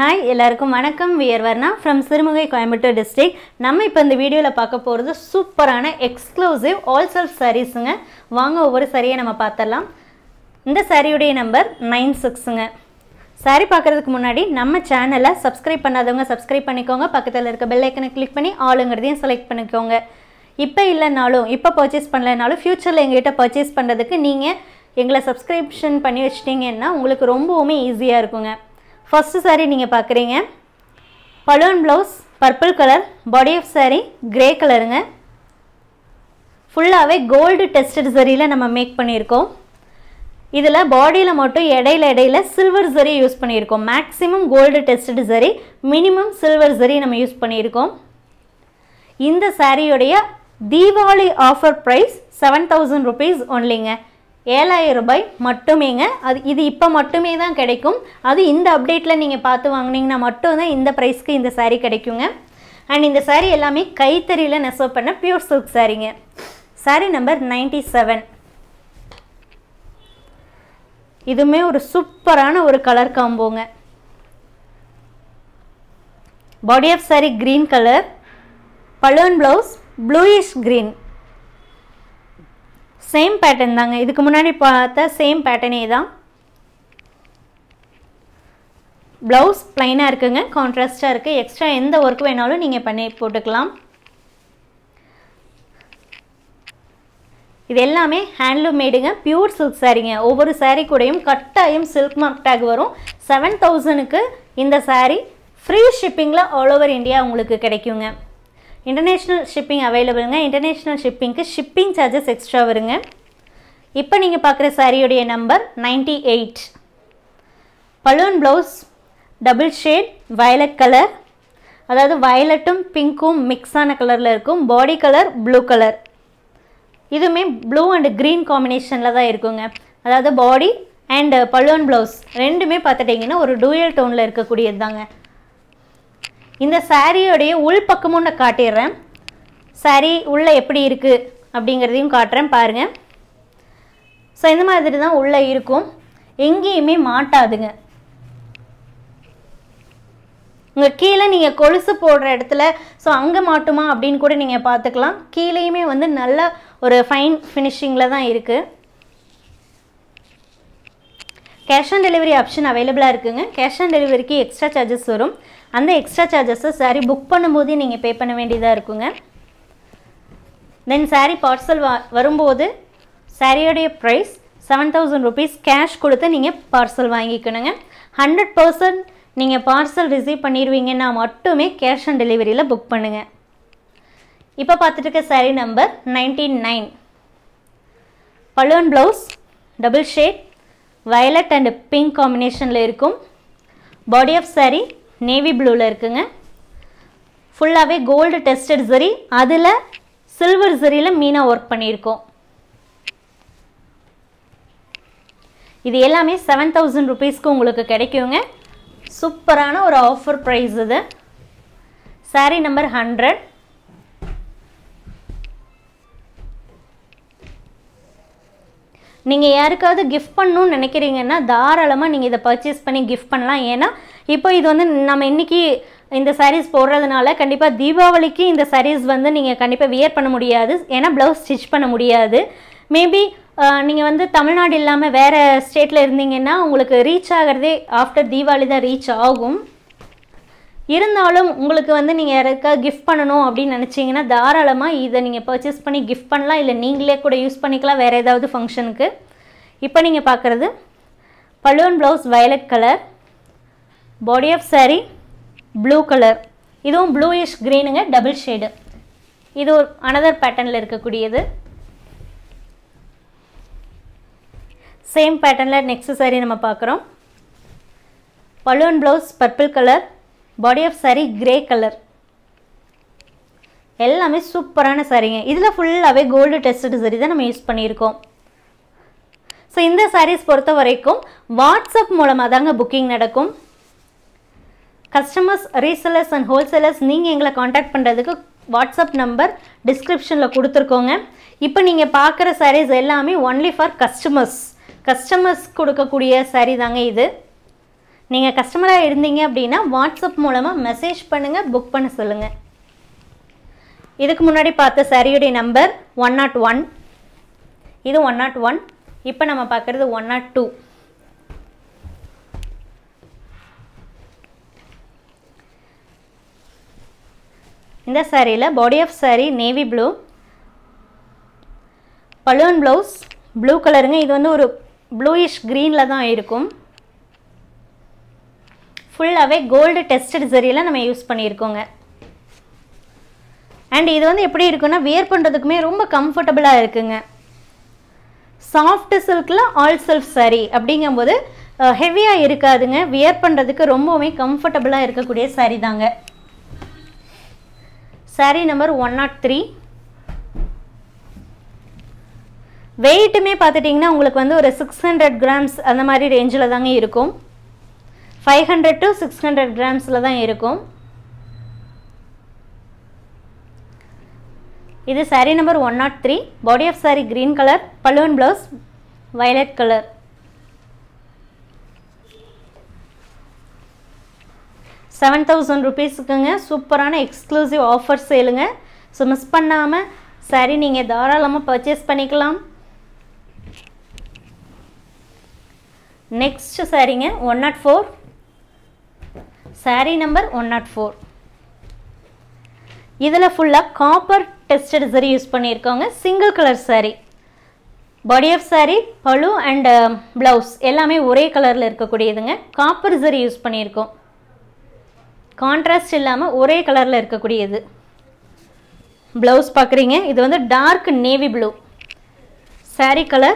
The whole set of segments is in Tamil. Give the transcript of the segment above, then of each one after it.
Hi, எல்லாருக்கும் வணக்கம். We're Varna from Sirumugai Coimbatore district. நம்ம இப்போ இந்த வீடியோல பார்க்க போறது சூப்பரான எக்ஸ்க்ளூசிவ் ஆல் செல்ஃப் சாரீஸ்ங்க. வாங்க ஒவ்வொரு சாரியை நம்ம பார்த்தறலாம். இந்த சாரியோட நம்பர் 96ங்க. சாரி பார்க்கிறதுக்கு முன்னாடி நம்ம சேனலை சப்ஸ்கிரைப் பண்ணாதவங்க சப்ஸ்கிரைப் பண்ணிக்கோங்க. பக்கத்துல இருக்க பெல் ஐகானை கிளிக் பண்ணி ஆல்ங்கறதையும் செலக்ட் பண்ணிக்கோங்க. இப்போ இல்லனாலும் இப்போ பர்ச்சேஸ் பண்ணலனாலும் ஃபியூச்சர்ல எங்ககிட்ட பர்ச்சேஸ் பண்றதுக்கு நீங்க எங்களை சப்ஸ்கிரிப்ஷன் பண்ணி வச்சிட்டீங்கன்னா உங்களுக்கு ரொம்பவே ஈஸியா இருக்குங்க. First saree நீங்க பார்க்கறீங்க பலூன் blouse purple colour body of saree grey கலருங்க ஃபுல்லாவே கோல்ட் டெஸ்டட் ஜரியில நம்ம மேக் பண்ணியிருக்கோம் இதுல பாடியில மட்டும் இடையில சில்வர் ஜரி யூஸ் பண்ணியிருக்கோம் maximum gold tested zari minimum silver zari நம்ம யூஸ் பண்ணியிருக்கோம் இந்த சாரியோட தீபாவளி ஆஃபர் பிரைஸ் 7000 rupees onlyங்க 7000 ரூபாய் மட்டுமேங்க அது இது இப்ப மட்டுமே தான் கிடைக்கும் அது இந்த அப்டேட்ல நீங்க பார்த்து வாங்குனீங்கன்னா மட்டும் தான் இந்த பிரைஸ்க்கு இந்த saree கிடைக்குங்க and இந்த saree எல்லாமே கைத்தறியில நெசவு பண்ண பியூர் silk சாரீங்க saree நம்பர் 97 இதுமே ஒரு சூப்பரான ஒரு கலர் காம்போங்க body of saree green colour பலூன் blouse bluish green same pattern தாங்க இதுக்கு முன்னாடி பார்த்த சேம் பேட்டர்னே தான் ப்ளவுஸ் ப்ளைனா இருக்குங்க கான்ட்ராஸ்டா இருக்கு எக்ஸ்ட்ரா எந்த வர்க் வேணாலும் நீங்க பண்ணி போட்டுக்கலாம் இது எல்லாமே ஹேண்ட்லூம் மேடுங்க பியூர் silk சாரீங்க ஒவ்வொரு saree கூடயும் கட்டாயம் silk mark tag வரும் 7000 க்கு இந்த saree ஃப்ரீ ஷிப்பிங்ல ஆல் ஓவர் இந்தியா உங்களுக்கு கிடைக்குங்க International shipping available ங்க international shipping க்கு shipping charges extra வருங்க இப்போ நீங்க பார்க்குற சாரியோட நம்பர் 98 பலூன் blouse double shade violet colour அதாவது வயலட்டும் பிங்க்கும் மிக்ஸ் ஆன கலர்ல இருக்கும் பாடி கலர் ப்ளூ கலர் இதுமே ப்ளூ and green காம்பினேஷன்ல தான் இருக்குங்க அதாவது பாடி and பலூன் ப்ளவுஸ் ரெண்டுமே பார்த்துட்டீங்கன்னா ஒரு டூயல் டோன்ல இருக்க கூடியதுதாங்க இந்த சாரியோட உள் பக்கமும் நான் காட்டிறேன் சாரி உள்ள எப்படி இருக்கு அப்படிங்கறதையும் காட்றேன் பாருங்க சோ இந்த மாதிரி தான் உள்ள இருக்கும் எங்கேயுமே மாட்டாதுங்க உங்க கீழ நீங்க கொலுசு போடுற இடத்துல சோ அங்க மாட்டுமா அப்படினு கூட நீங்க பாத்துக்கலாம் கீழேயுமே வந்து நல்ல ஒரு ஃபைன் ஃபினிஷிங்ல தான் இருக்கு கேஷ் ஆன் டெலிவரி ஆப்ஷன் அவேலபிளா இருக்குங்க கேஷ் ஆன் டெலிவரிக்கு எக்ஸ்ட்ரா சார்ஜஸ் வரும் அந்த எக்ஸ்ட்ரா சார்ஜஸ் saree புக் பண்ணும்போது நீங்க பே பண்ண வேண்டியதா இருக்குங்க தென் saree பார்சல் வரும்போது சாரியோட பிரைஸ் 7000 rupees கேஷ் கொடுத்து நீங்க பார்சல் வாங்கிக்கணுங்க 100% நீங்க பார்சல் ரிசீவ் பண்ணிடுவீங்கன்னா மட்டுமே கேஷ் ஆன் டெலிவரியில புக் பண்ணுங்க இப்போ பார்த்துட்டு இருக்க saree நம்பர் 99 பலூன் blouse double shade violet and pink காம்பினேஷன்ல இருக்கும் பாடி ஆஃப் saree நேவி ப்ளூல இருக்குங்க ஃபுல்லாவே கோல்ட் டெஸ்டட் ஜரி அதுல சில்வர் ஜரியில மீனா வர்க் பண்ணியிருக்கோம் இது எல்லாமே 7000 rupeesக்கு உங்களுக்கு கிடைக்குங்க சூப்பரான ஒரு ஆஃபர் பிரைஸ் இது saree நம்பர் 100 நீங்க யாருக்காவது gift பண்ணனும் நினைக்கிறீங்கன்னா தாராளமா நீங்க இத பர்ச்சேஸ் பண்ணி gift பண்ணலாம் ஏனா இப்போ இது வந்து நம்ம இன்னைக்கு இந்த sarees போடுறதுனால கண்டிப்பா தீபாவளிக்கு இந்த sarees வந்து நீங்க கண்டிப்பா வியர் பண்ண முடியாது ஏனா ப்ளவுஸ் ஸ்டிட்ச் பண்ண முடியாது மேபி நீங்க வந்து தமிழ்நாடு இல்லாம வேற ஸ்டேட்ல இருந்தீங்கன்னா உங்களுக்கு ரீச் ஆகிறதே ஆஃப்டர் தீபாவளி தான் ரீச் ஆகும் இருந்தாலும் உங்களுக்கு வந்து நீங்க யாருக்கா gift பண்ணனும் அப்படி நினைச்சீங்கன்னா தாராளமா இத நீங்க பர்ச்சேஸ் பண்ணி gift பண்ணலாம் இல்ல நீங்களே கூட யூஸ் பண்ணிக்கலாம் வேற ஏதாவது ஃபங்க்ஷனுக்கு இப்போ நீங்க பார்க்கிறது பலூன் blouse violet colour body of saree blue colour இதுவும் bluish greenங்க டபுள் ஷேட் இது ஒரு another பேட்டர்ன்ல இருக்க கூடியது சேம் பேட்டர்ன்ல நெக்ஸ்ட் saree நம்ம பார்க்கறோம் பலூன் blouse purple colour body of saree grey colour எல்லாமே சூப்பரான சாரீங்க இதுல ஃபுல்லாவே கோல்ட் டெஸ்டட் ஜரி தான் நம்ம யூஸ் பண்ணியிருக்கோம் சோ இந்த sarees பொறுத்த வரைக்கும் வாட்ஸ்அப் மூலமா தாங்க புக்கிங் நடக்கும் கஸ்டமர்ஸ் ரீசெல்லர்ஸ் and wholesalers நீங்க எங்களை கான்டாக்ட் பண்றதுக்கு வாட்ஸ்அப் நம்பர் டிஸ்கிரிப்ஷன்ல கொடுத்திருக்கோங்க இப்போ நீங்க பார்க்குற sarees எல்லாமே only for customers கொடுக்க கூடிய saree தாங்க இது நீங்கள் கஸ்டமராக இருந்தீங்க அப்படின்னா வாட்ஸ்அப் மூலமாக மெசேஜ் பண்ணுங்கள், புக் பண்ண சொல்லுங்கள். இதுக்கு முன்னாடி பார்த்த சாரியுடைய நம்பர் 101, இது 101. இப்போ நம்ம பார்க்குறது 102. இந்த சாரியில் body of saree navy blue, பலூன் ப்ளவுஸ் ப்ளூ கலருங்க. இது வந்து ஒரு ப்ளூயிஷ் க்ரீனில் தான் இருக்கும். ஃபுல்லாகவே கோல்டு டெஸ்டட் சரியில் நம்ம யூஸ் பண்ணியிருக்கோங்க. அண்ட் இது வந்து எப்படி இருக்குன்னா வியர் பண்ணுறதுக்குமே ரொம்ப கம்ஃபர்டபுளாக இருக்குங்க. சாஃப்ட் சில்கில் ஆல் செல்ஃப் சாரி அப்படிங்கும்போது ஹெவியாக இருக்காதுங்க. வியர் பண்ணுறதுக்கு ரொம்பவுமே கம்ஃபர்டபுளாக இருக்கக்கூடிய சாரி தாங்க. Sorry number 103. வெயிட்டுமே பார்த்துட்டிங்கன்னா உங்களுக்கு வந்து ஒரு 600 கிராம்ஸ் அந்த மாதிரி ரேஞ்சில் தாங்க இருக்கும். 500 to 600 கிராம்ஸில் தான் இருக்கும். இது saree number 103. Body of saree green colour, பலூன் ப்ளவுஸ் வயலட் கலர். ₹7,000 சூப்பரான எக்ஸ்க்ளூசிவ் ஆஃபர் சேலுங்க. ஸோ மிஸ் பண்ணாமல் சாரி நீங்கள் தாராளமாக பர்ச்சேஸ் பண்ணிக்கலாம். நெக்ஸ்ட் சாரிங்க 104. Saree number 104. இதில் ஃபுல்லாக காப்பர் டெஸ்டட் சரி யூஸ் பண்ணியிருக்கோங்க. Single colour saree. Body of saree, pallu and blouse எல்லாமே ஒரே கலரில் இருக்கக்கூடியதுங்க. காப்பர் சரி யூஸ் பண்ணியிருக்கோம். கான்ட்ராஸ்ட் இல்லாமல் ஒரே கலரில் இருக்கக்கூடியது. ப்ளவுஸ் பார்க்குறீங்க, இது வந்து dark navy blue. Saree colour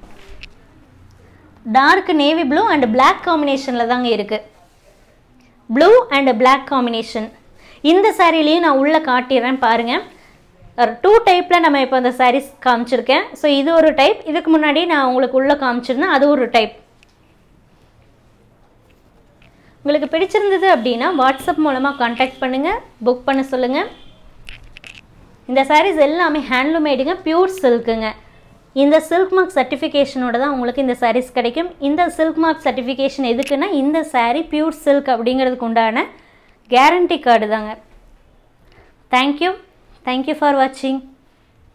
dark navy blue and black காம்பினேஷனில் தாங்க இருக்குது. ப்ளூ அண்ட் பிளாக் காம்பினேஷன். இந்த சாரிலையும் நான் உள்ளே காட்டிடுறேன் பாருங்கள். 2 டைப்பில் நம்ம இப்போ அந்த சாரீஸ் காமிச்சிருக்கேன். ஸோ இது ஒரு டைப், இதுக்கு முன்னாடி நான் உங்களுக்கு உள்ளே காமிச்சிருந்தேன், அது ஒரு டைப். உங்களுக்கு பிடிச்சிருந்தது அப்படின்னா வாட்ஸ்அப் மூலமாக கான்டாக்ட் பண்ணுங்கள், புக் பண்ண சொல்லுங்கள். இந்த சாரீஸ் எல்லாமே ஹேண்ட்லூம் மேடுங்க, பியூர் சில்க்குங்க. இந்த சில்க் மார்க் சர்டிஃபிகேஷனோட தான் உங்களுக்கு இந்த சாரீஸ் கிடைக்கும். இந்த சில்க் மார்க் சர்டிஃபிகேஷன் எதுக்குன்னா இந்த சாரீ பியூர் சில்க் அப்படிங்கிறதுக்கு உண்டான கேரண்டி கார்டு தாங்க. தேங்க்யூ ஃபார் வாட்சிங்.